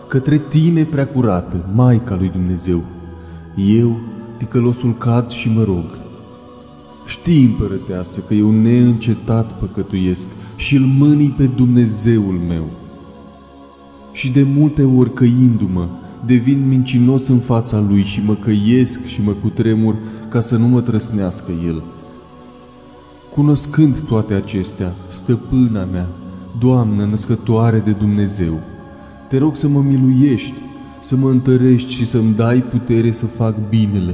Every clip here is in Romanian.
Către tine, preacurată, Maica lui Dumnezeu, eu, ticălosul, cad și mă rog. Știi, împărăteasă, că eu neîncetat păcătuiesc și îl mânii pe Dumnezeul meu. Și de multe ori, căindu-mă, devin mincinos în fața lui și mă căiesc și mă cutremur ca să nu mă trăsnească el. Cunoscând toate acestea, stăpâna mea, Doamnă născătoare de Dumnezeu, te rog să mă miluiești, să mă întărești și să-mi dai putere să fac binele.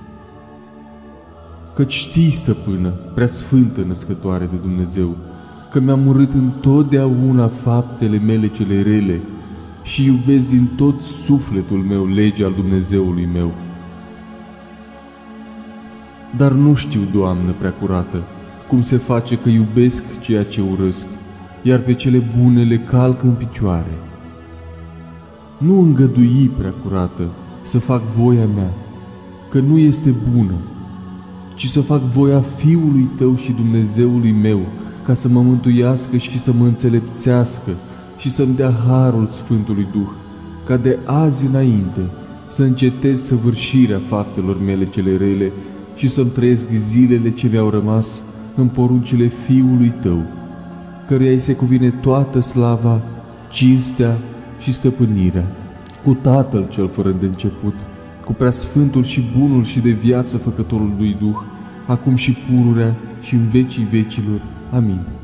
Căci știi, stăpână, prea sfântă născătoare de Dumnezeu, că mi-am urât întotdeauna faptele mele cele rele și iubesc din tot sufletul meu legea al Dumnezeului meu. Dar nu știu, Doamnă preacurată, cum se face că iubesc ceea ce urăsc, iar pe cele bune le calc în picioare. Nu îngădui, preacurată, să fac voia mea, că nu este bună, ci să fac voia Fiului Tău și Dumnezeului meu, ca să mă mântuiască și să mă înțelepțească și să-mi dea harul Sfântului Duh, ca de azi înainte să încetez săvârșirea faptelor mele cele rele și să-mi trăiesc zilele ce mi-au rămas în poruncile Fiului Tău, căruia îi se cuvine toată slava, cinstea și stăpânirea, cu Tatăl cel fără de început, cu preasfântul și bunul și de viață făcătorul lui Duh, acum și pururea și în vecii vecilor. Amin.